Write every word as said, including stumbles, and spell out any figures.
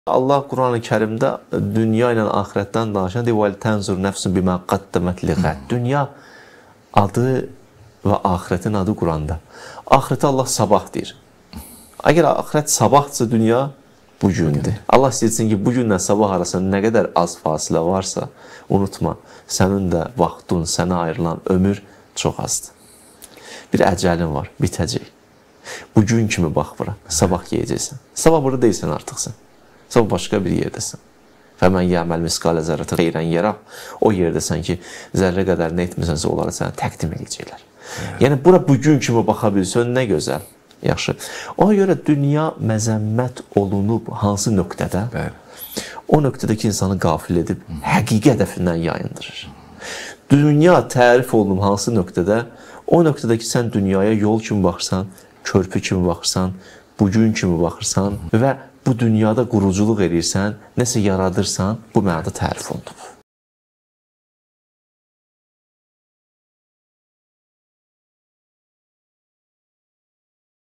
Allah Quran-ı Kərimdə dünya ilə axirətdən danışan deyir, "Vəl tənzur nəfsun bimə qaddəmət liğət." Dünya adı və axirətin adı Quranda. Axirətə Allah sabah deyir. Əgər axirət sabahdırsa, dünya bugündür. Allah istəyirsin ki, bugünlə sabah arasında nə qədər az fasilə varsa, unutma, sənin də vaxtın, sənə ayrılan ömür çox azdır. Bir əcəlin var, bitəcək. Bugün kimi bax bura, sabah yeyəcəksən. Sabah burada deyilsən artıqsən. Sabah başqa bir yerdəsən. Fəmən yəməl misqalə zərrətə xeyrən yərə. O yerdəsən ki, zərrə qədər nə etmisənsə, onları sənə təqdim edəcəklər. Yəni, bura bugün kimi baxa bilsən, nə gözəl. Yaxşı. Ona görə dünya məzəmmət olunub hansı nöqtədə? O nöqtədə ki, insanı qafil edib, həqiqi hədəfindən yayındırır. Dünya tərif olunub hansı nöqtədə? O nöqtədə ki, sən dünyaya yol kimi baxırsan, körpü kimi baxırsan, bugün kimi baxırsan və bu dünyada quruculuq edirsən, nəsə yaradırsan, bu mənada tərif olunub.